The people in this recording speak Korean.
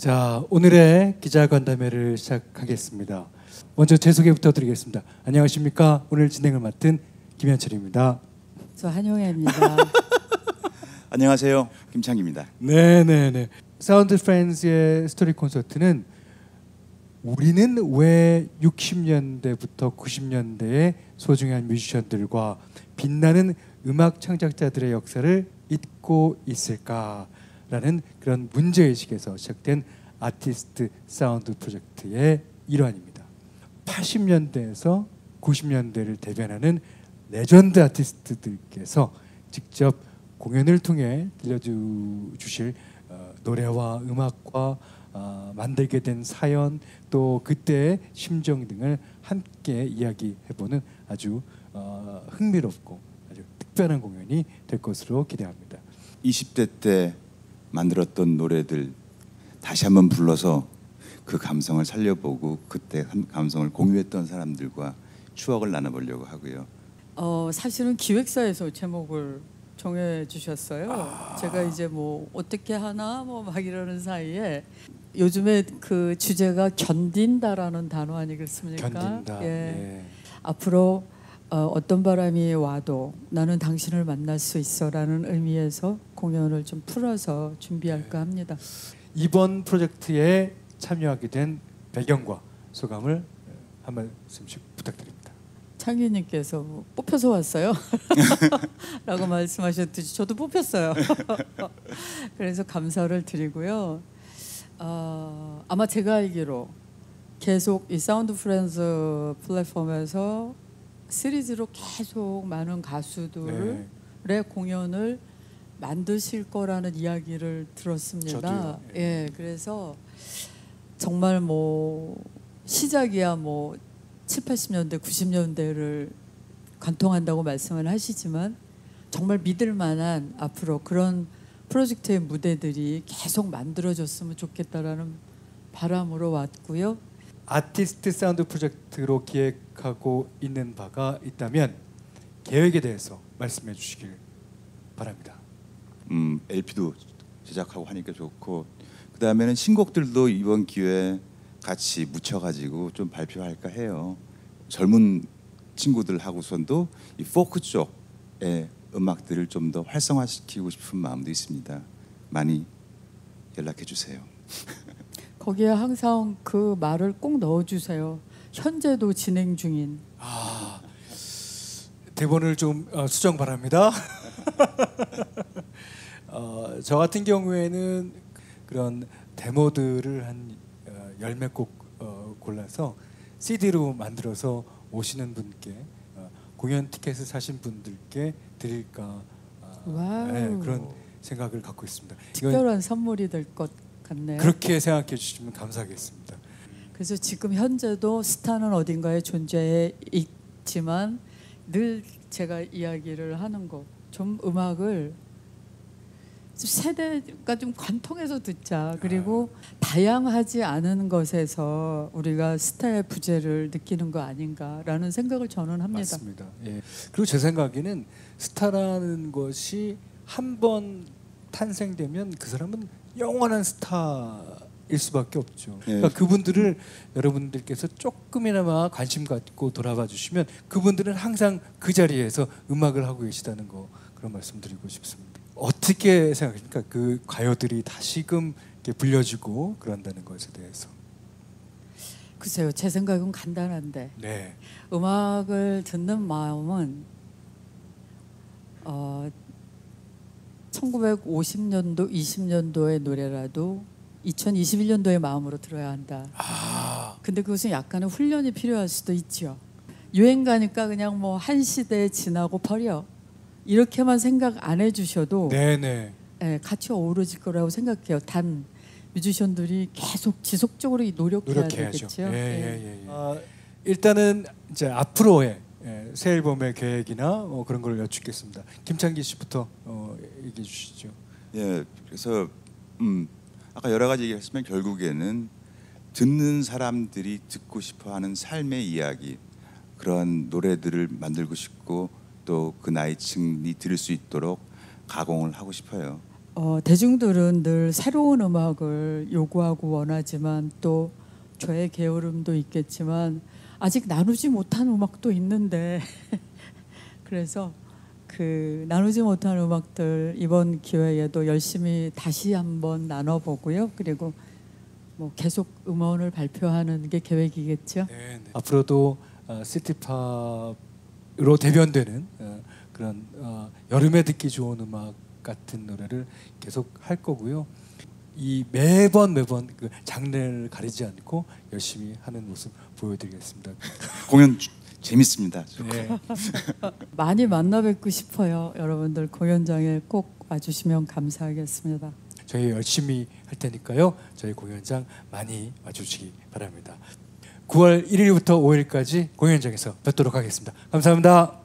자, 오늘의 기자간담회를 시작하겠습니다. 먼저 제 소개부터 드리겠습니다. 안녕하십니까? 오늘 진행을 맡은 김현철입니다. 저 한용혜입니다. 안녕하세요. 김창기입니다. 네네네. 사운드 프렌즈의 스토리 콘서트는 우리는 왜 60년대부터 90년대의 소중한 뮤지션들과 빛나는 음악 창작자들의 역사를 잊고 있을까라는 그런 문제의식에서 시작된 아티스트 사운드 프로젝트의 일환입니다. 80년대에서 90년대를 대변하는 레전드 아티스트들께서 직접 공연을 통해 들려주실 노래와 음악과 만들게 된 사연, 또 그때의 심정 등을 함께 이야기해보는 아주 흥미롭고 아주 특별한 공연이 될 것으로 기대합니다. 20대 때 만들었던 노래들 다시 한번 불러서 그 감성을 살려보고 그때 감성을 공유했던 사람들과 추억을 나눠보려고 하고요. 사실은 기획사에서 제목을 정해 주셨어요. 제가 이제 뭐 어떻게 하나 뭐 막 이러는 사이에 요즘에 그 주제가 견딘다라는 단어 아니겠습니까? 견딘다. 예. 네. 앞으로 어떤 바람이 와도 나는 당신을 만날 수 있어라는 의미에서 공연을 좀 풀어서 준비할까 합니다. 이번 프로젝트에 참여하게 된 배경과 소감을 한 말씀씩 부탁드립니다. 창기님께서 뭐 뽑혀서 왔어요 라고 말씀하셨듯이 저도 뽑혔어요. 그래서 감사를 드리고요. 아마 제가 알기로 계속 이 사운드 프렌즈 플랫폼에서 시리즈로 계속 많은 가수들의 공연을 만드실 거라는 이야기를 들었습니다. 저도요. 예, 그래서 정말 뭐 시작이야 뭐 7, 80년대, 90년대를 관통한다고 말씀을 하시지만 정말 믿을 만한 앞으로 그런 프로젝트의 무대들이 계속 만들어졌으면 좋겠다라는 바람으로 왔고요. 아티스트 사운드 프로젝트로 기획하고 있는 바가 있다면 계획에 대해서 말씀해 주시길 바랍니다. LP도 제작하고 하니까 좋고 그 다음에는 신곡들도 이번 기회에 같이 묻혀가지고 좀 발표할까 해요. 젊은 친구들하고선도 이 포크 쪽의 음악들을 좀 더 활성화시키고 싶은 마음도 있습니다. 많이 연락해 주세요. 거기에 항상 그 말을 꼭 넣어주세요. 현재도 진행 중인. 대본을 좀 수정 바랍니다. 저 같은 경우에는 그런 데모들을 한 열 몇 곡 골라서 CD로 만들어서 오시는 분께 공연 티켓을 사신 분들께 드릴까 그런 생각을 갖고 있습니다. 특별한 선물이 될 것 같네요. 그렇게 생각해 주시면 감사하겠습니다. 그래서 지금 현재도 스타는 어딘가에 존재해 있지만 늘 제가 이야기를 하는 거 좀 음악을 세대가 좀 관통해서 듣자. 그리고 다양하지 않은 것에서 우리가 스타의 부재를 느끼는 거 아닌가라는 생각을 저는 합니다. 맞습니다. 예. 그리고 제 생각에는 스타라는 것이 한 번 탄생되면 그 사람은 영원한 스타일 수밖에 없죠. 그러니까 그분들을 여러분들께서 조금이나마 관심 갖고 돌아봐 주시면 그분들은 항상 그 자리에서 음악을 하고 계시다는 거 그런 말씀드리고 싶습니다. 어떻게 생각하십니까? 그 가요들이 다시금 이렇게 불려지고 그런다는 것에 대해서. 글쎄요, 제 생각은 간단한데 네. 음악을 듣는 마음은 1950년도, 20년도의 노래라도 2021년도의 마음으로 들어야 한다. 근데 그것은 약간의 훈련이 필요할 수도 있죠. 유행가니까 그냥 뭐 한 시대에 지나고 버려. 이렇게만 생각 안 해주셔도 네네. 예, 같이 어우러질 거라고 생각해요. 단 뮤지션들이 계속 지속적으로 노력해야 노력해야죠. 되겠죠. 예. 일단은 이제 앞으로의 새 앨범의 계획이나 그런 걸 여쭙겠습니다. 김창기 씨부터 얘기해 주시죠. 예, 그래서 아까 여러 가지 얘기했지만 결국에는 듣는 사람들이 듣고 싶어하는 삶의 이야기 그런 노래들을 만들고 싶고 또 그 나이층이 들을 수 있도록 가공을 하고 싶어요. 대중들은 늘 새로운 음악을 요구하고 원하지만 또 저의 게으름도 있겠지만 아직 나누지 못한 음악도 있는데 그래서 그 나누지 못한 음악들 이번 기회에도 열심히 다시 한번 나눠보고요. 그리고 뭐 계속 음원을 발표하는 게 계획이겠죠. 네, 네. 앞으로도 시티팝으로 대변되는 그런 여름에 듣기 좋은 음악 같은 노래를 계속 할 거고요. 이 매번 그 장르를 가리지 않고 열심히 하는 모습 보여드리겠습니다. 공연 재밌습니다. 네. 많이 만나 뵙고 싶어요. 여러분들 공연장에 꼭 와주시면 감사하겠습니다. 저희 열심히 할 테니까요. 저희 공연장 많이 와주시기 바랍니다. 9월 1일부터 5일까지 공연장에서 뵙도록 하겠습니다. 감사합니다.